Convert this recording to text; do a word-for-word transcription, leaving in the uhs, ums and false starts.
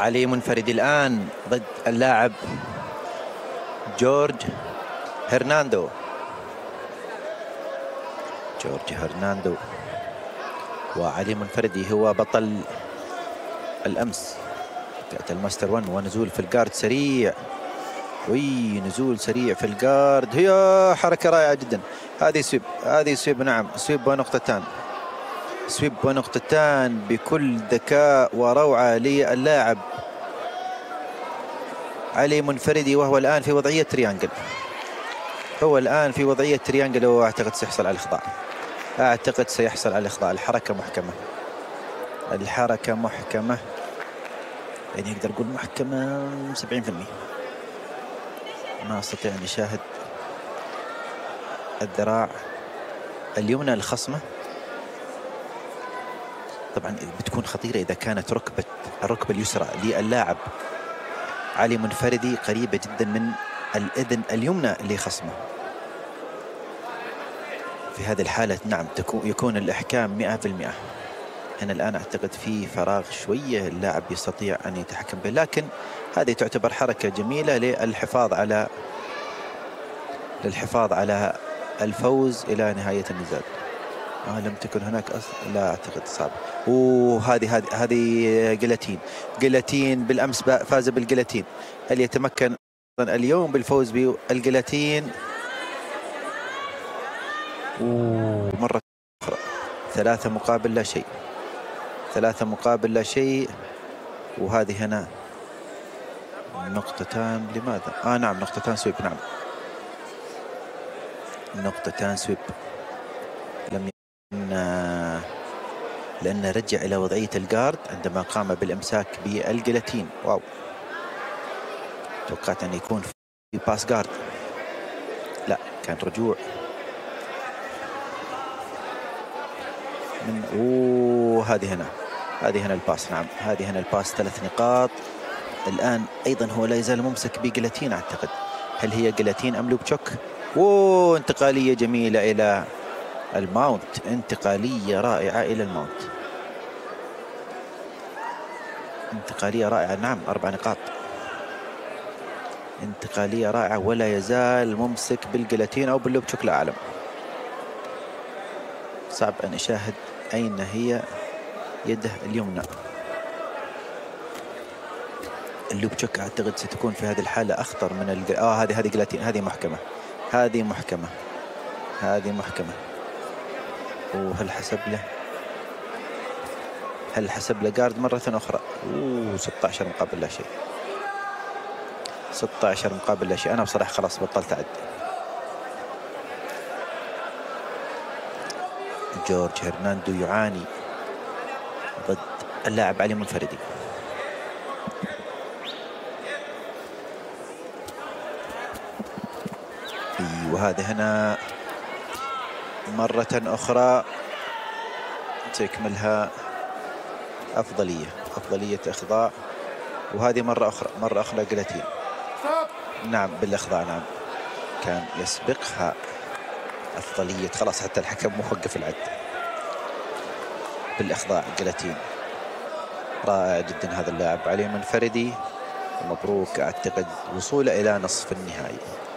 علي منفردي الآن ضد اللاعب جورج هرناندو. جورج هرناندو وعلي منفردي هو بطل الأمس فئة الماستر ون، ونزول في الجارد سريع. وي نزول سريع في الجارد، هي حركة رائعة جدا. هذه سويب، هذه سويب، نعم سويب ونقطتان، سويب ونقطتان بكل ذكاء وروعة للاعب علي منفردي، وهو الآن في وضعية تريانجل. هو الآن في وضعية تريانجل، وأعتقد سيحصل على الإخضاع. أعتقد سيحصل على الإخضاع. الحركة محكمة، الحركة محكمة، يعني أقدر أقول محكمة سبعين بالمئة. ما أستطيع أن أشاهد الذراع اليمنى لخصمه. طبعا بتكون خطيرة إذا كانت ركبة الركبة اليسرى للاعب علي منفردي قريبة جدا من الأذن اليمنى لخصمه. في هذه الحالة نعم تكون يكون الإحكام مئة بالمئة. هنا الآن أعتقد في فراغ شوية، اللاعب يستطيع أن يتحكم به، لكن هذه تعتبر حركة جميلة للحفاظ على للحفاظ على الفوز إلى نهاية النزال. آه لم تكن هناك أصلا، لا أعتقد صعب. وهذه هذه هذه جلاتين، جلاتين بالأمس فاز بالجلاتين. هل يتمكن اليوم بالفوز بالجلاتين؟ ومرة أخرى ثلاثة مقابل لا شيء، ثلاثة مقابل لا شيء. وهذه هنا نقطتان. لماذا؟ آه نعم نقطتان سويب، نعم نقطتان سويب. لم يكن، لأنه رجع إلى وضعية الجارد عندما قام بالإمساك بالجلاتين. واو، توقعت أن يكون في باس جارد، لا كان رجوع من. وهذه هنا، هذه هنا الباس، نعم هذه هنا الباس. ثلاث نقاط الآن. أيضا هو لا يزال ممسك بجلاتين أعتقد. هل هي جلاتين أم لوب تشوك؟ وانتقالية جميلة إلى الماونت، انتقالية رائعة إلى الماونت، انتقالية رائعة. نعم أربع نقاط، انتقالية رائعة، ولا يزال ممسك بالجلاتين أو باللوب تشوك لا أعلم. صعب أن أشاهد أين هي يده اليمنى. اللوب تشوك أعتقد ستكون في هذه الحالة أخطر من الج... آه هذه هذه جلاتين، هذه محكمة، هذه محكمة، هذه محكمة. وهل حسب له؟ هل حسب له جارد مرة أخرى؟ أوه ستة عشر مقابل لا شيء، ستة عشر مقابل لا شيء. أنا بصراحة خلاص بطلت أعد. جورج هرناندو يعاني ضد اللاعب علي منفردي. وهذا هنا مرة أخرى تكملها أفضلية، أفضلية إخضاع. وهذه مرة أخرى، مرة أخرى جلاتين، نعم بالإخضاع، نعم كان يسبقها أفضلية. خلاص حتى الحكم موقف العد بالإخضاع جلاتين. رائع جدا هذا اللاعب علي منفردي، ومبروك أعتقد وصوله إلى نصف النهائي.